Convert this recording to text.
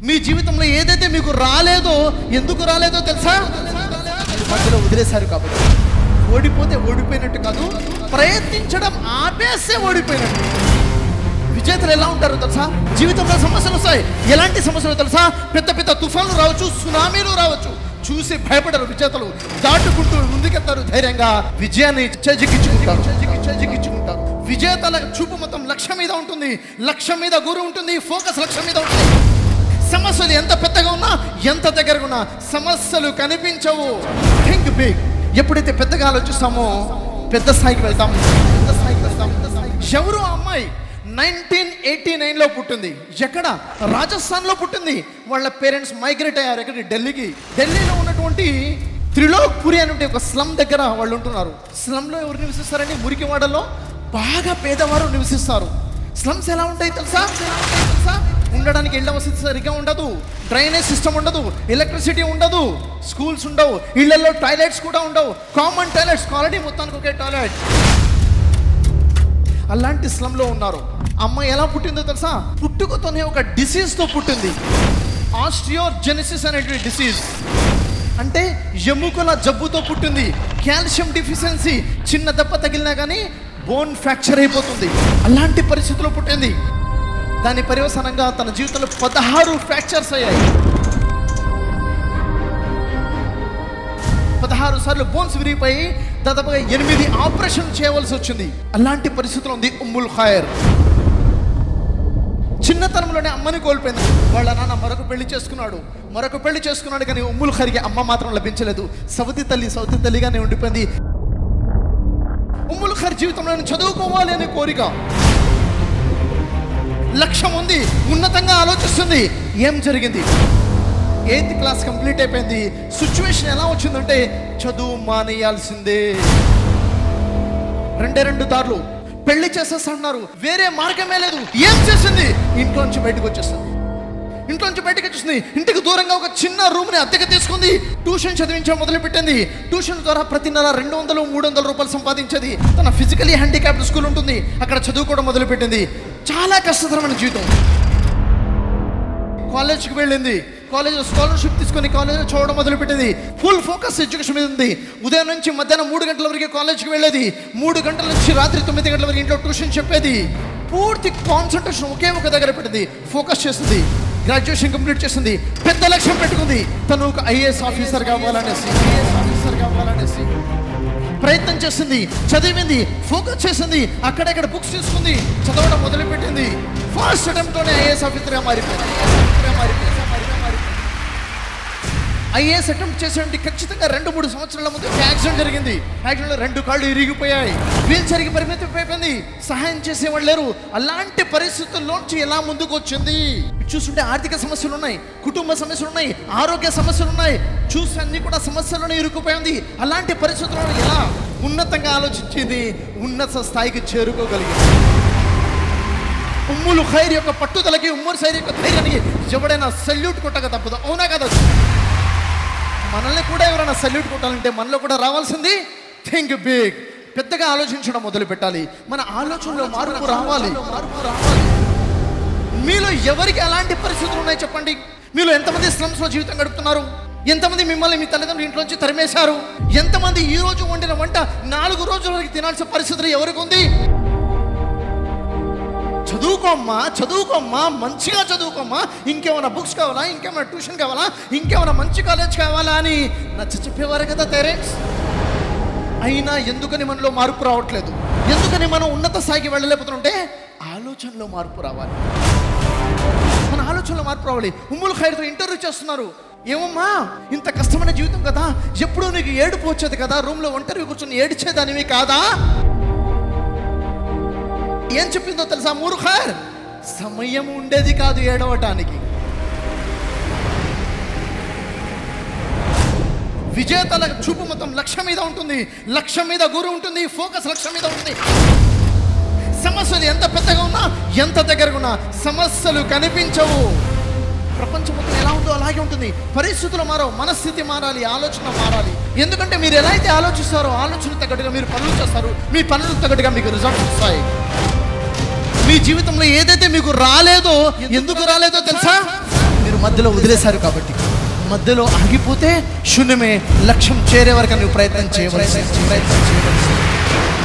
మీ జీవితంలో ఏదైతే మీకు రాలేదో ఎందుకు రాలేదో తెలుసా? మధ్యలో వదిలేశారు కాబట్టి. ఓడిపోతే ఓడిపోయినట్టు కాదు, ప్రయత్నించడం ఆపేస్తే ఓడిపోయినట్టు. విజేతలు ఎలా ఉంటారో తెలుసా? జీవితంలో సమస్యలు వస్తాయి. ఎలాంటి సమస్యలు తెలుసా? పెద్ద పెద్ద తుఫాన్లు రావచ్చు, సునామీలు రావచ్చు. చూసి భయపడరు విజేతలు. దాటుకుంటూ ముందుకెళ్తారు ధైర్యంగా. విజయాన్ని చేజిక్కించుకుంటారు. విజేతల చూపు మొత్తం లక్ష్యం మీద ఉంటుంది. లక్ష్యం మీద గురి ఉంటుంది. ఫోకస్ లక్ష్యం మీద ఉంటుంది. సమస్యలు ఎంత పెద్దగా ఉన్నా, ఎంత దగ్గరగా ఉన్నా సమస్యలు కనిపించవు. Think big. ఎప్పుడైతే పెద్దగా ఆలోచిస్తామో పెద్ద స్థాయికి వెళ్తాము. ఎవరు ఆ అమ్మాయి 1989లో పుట్టింది. ఎక్కడ? రాజస్థాన్లో పుట్టింది. వాళ్ళ పేరెంట్స్ మైగ్రేట్ అయ్యారు ఎక్కడికి? ఢిల్లీకి. ఢిల్లీలో ఉన్నటువంటి త్రిలోక్పురి అనే ఒక స్లమ్ దగ్గర వాళ్ళు ఉంటున్నారు. స్లమ్లో ఎవరు నివసిస్తారండి? మురికివాడలో బాగా పేదవారు నివసిస్తారు. స్లమ్స్ ఎలా ఉంటాయి తెలుసా? ఉండడానికి ఇళ్ల వసతి సరిగ్గా ఉండదు, డ్రైనేజ్ సిస్టమ్ ఉండదు, ఎలక్ట్రిసిటీ ఉండదు, స్కూల్స్ ఉండవు, ఇళ్లలో టాయిలెట్స్ కూడా ఉండవు. కామన్ టాయిలెట్స్, కాలనీ మొత్తానికి ఒకే టాయిలెట్. అలాంటి స్లమ్లో ఉన్నారు. అమ్మాయి ఎలా పుట్టిందో తెలుసా? పుట్టుకతోనే ఒక డిసీజ్తో పుట్టింది. ఆస్టియోజెనిసిస్ అనేటువంటి డిసీజ్, అంటే ఎముకల జబ్బుతో పుట్టింది. కాల్షియం డిఫిషియన్సీ, చిన్న దెబ్బ తగిలినా కానీ బోన్ ఫ్రాక్చర్ అయిపోతుంది. అలాంటి పరిస్థితిలో పుట్టింది. దాని పర్యవసానంగా తన జీవితంలో 16 ఫ్రాక్చర్స్ అయ్యాయి. 16 సార్లు బోన్స్ విరిగిపోయి దాదాపుగా 8 ఆపరేషన్ చేయవలసి వచ్చింది. అలాంటి పరిస్థితిలో ఉంది ఉమ్ముల్ ఖైర్. చిన్నతనంలోనే అమ్మని కోల్పోయింది. వాళ్ళ నాన్న మరొక పెళ్లి చేసుకున్నాడు కానీ ఉమ్ముల్ ఖైర్కి అమ్మ మాత్రం లభించలేదు. సవతి తల్లిగానే ఉండిపోయింది. ఉమ్ముల్ ఖైర్ జీవితంలో చదువుకోవాలి అనే కోరిక, లక్ష్యం ఉంది, ఉన్నతంగా ఆలోచిస్తుంది. ఏం జరిగింది? 8th క్లాస్ కంప్లీట్ అయిపోయింది. సిచ్యువేషన్ ఎలా వచ్చిందంటే చదువు మానేయాల్సిందే. 2 దారులు. పెళ్లి చేసేస్తున్నారు, వేరే మార్గమే లేదు. ఏం చేసింది? ఇంట్లోంచి బయటకు వచ్చేసింది. ఇంటికి దూరంగా ఒక చిన్న రూమ్ని అద్దెకి తీసుకుంది. ట్యూషన్ చదివించడం మొదలుపెట్టింది. ట్యూషన్ ద్వారా ప్రతి నెల 200-300 రూపాయలు సంపాదించేది. తన ఫిజికలీ హ్యాండిక్యాప్డ్ స్కూల్ ఉంటుంది, అక్కడ చదువుకోవడం మొదలుపెట్టింది. చాలా కష్టతరమైన జీవితం. కాలేజ్కి వెళ్ళింది. కాలేజ్లో స్కాలర్షిప్ తీసుకొని కాలేజ్లో చదవడం మొదలుపెట్టింది. ఫుల్ ఫోకస్ ఎడ్యుకేషన్ మీద ఉంది. ఉదయం నుంచి మధ్యాహ్నం 3 గంటల వరకు కాలేజ్కి వెళ్ళేది. 3 గంటల నుంచి రాత్రి 9 గంటల వరకు ఇంట్లో ట్యూషన్ చెప్పేది. పూర్తి కాన్సన్ట్రేషన్ ఒకే ఒక దగ్గర పెట్టింది. ఫోకస్ చేస్తుంది. గ్రాడ్యుయేషన్ కంప్లీట్ చేసింది. పెద్ద లక్ష్యం పెట్టుకుంది. తను ఒక ఐఏఎస్ ఆఫీసర్ కావాలనేసి ప్రయత్నం చేసింది. చదివింది, ఫోకస్ చేసింది. అక్కడెక్కడ బుక్స్ తీసుకుంది, చదవడం మొదలుపెట్టింది. ఫస్ట్ అటెంప్ట్లోనే ఐఏఎస్ ఆఫీసర్గా మారిపోయింది. ఐఏఎస్ అటెంప్ట్ చేసేటువంటి ఖచ్చితంగా 2-3 సంవత్సరాల ముందు యాక్సిడెంట్ జరిగింది. యాక్సిడెంట్లో 2 కాళ్ళు ఇరిగిపోయాయి. వీల్ చైర్కి పరిమితం అయిపోయింది. సహాయం చేసేవాళ్ళు లేరు. అలాంటి పరిస్థితుల్లోంచి ఎలా ముందుకు వచ్చింది? చూస్తుంటే ఆర్థిక సమస్యలు ఉన్నాయి, కుటుంబ సమస్యలు ఉన్నాయి, ఆరోగ్య సమస్యలు ఉన్నాయి. చూసి అన్ని కూడా సమస్యలోనే ఇరుక్కుపోయింది. అలాంటి పరిస్థితుల్లో ఎలా ఉన్నతంగా ఆలోచించింది, ఉన్నత స్థాయికి చేరుకోగలిగింది. ఉమ్ముల్ ఖైర్ యొక్క పట్టుదలకి, ఉమ్ముల్ ఖైర్ యొక్క ధైర్యానికి ఎవడైనా సెల్యూట్ కొట్టక తప్పదు. అవునా కదా? మనల్ని కూడా ఎవరైనా సెల్యూట్ కొట్టాలంటే మనలో కూడా రావాల్సింది థింక్ బిగ్. పెద్దగా ఆలోచించడం మొదలు పెట్టాలి. మన ఆలోచనలో మార్పు రావాలి. మీలో ఎవరికి అలాంటి పరిస్థితులు ఉన్నాయి చెప్పండి? మీలో ఎంతమంది స్లమ్స్లో జీవితం గడుపుతున్నారు? ఎంతమంది మిమ్మల్ని మీ తల్లిదండ్రులు ఇంట్లోంచి తరిమేశారు? ఎంతమంది ఈ రోజు వండిన వంట 4 రోజుల వరకు తినాల్సిన పరిస్థితులు ఎవరికి ఉంది? చదువుకోమ్మా, మంచిగా చదువుకోమ్మా. ఇంకేమైనా బుక్స్ కావాలా, ఇంకేమైనా ట్యూషన్ కావాలా, ఇంకేమైనా మంచి కాలేజ్ కావాలా అని నచ్చ చెప్పేవారు కదా పేరెంట్స్. అయినా ఎందుకని మనలో మార్పు రావట్లేదు? ఎందుకని మనం ఉన్నత స్థాయికి వెళ్ళలేకపోతుంటే ఆలోచనలో మార్పు రావాలి. మన ఆలోచనలో మార్పు రావాలి. ఉమ్ముల్ ఖైర్తో ఇంటర్వ్యూ చేస్తున్నారు. ఏమమ్మా, ఇంత కష్టమైన జీవితం కదా, ఎప్పుడూ నీకు ఏడుపు వచ్చేది కదా, రూమ్లో ఒంటరి కూర్చొని ఏడ్చేదానివి కాదా? ఏం చెప్పిందో తెలుసా? ఉమ్ముల్ ఖైర్, సమయం ఉండేది కాదు ఏడవటానికి. విజేతల చూపు మొత్తం లక్ష్యం మీద ఉంటుంది. లక్ష్యం మీద గురి ఉంటుంది. ఫోకస్ లక్ష్యం మీద ఉంటుంది. సమస్యలు ఎంత పెద్దగా ఉన్నా, ఎంత దగ్గరగా ఉన్నా సమస్యలు కనిపించవు. ప్రపంచం మొత్తం ఎలా ఉందో అలాగే ఉంటుంది. పరిస్థితులు మారవు, మనస్థితి మారాలి, ఆలోచన మారాలి. ఎందుకంటే మీరు ఎలా అయితే ఆలోచిస్తారో ఆలోచన తగ్గట్టుగా మీరు పనులు చేస్తారు. మీ పనులకు తగ్గట్టుగా మీకు రిజల్ట్స్ వస్తాయి. మీ జీవితంలో ఏదైతే మీకు రాలేదో ఎందుకు రాలేదో తెలుసా? మీరు మధ్యలో వదిలేశారు కాబట్టి. మధ్యలో ఆగిపోతే శూన్యమే. లక్ష్యం చేరే వరకు నువ్వు ప్రయత్నం చేయవలసి.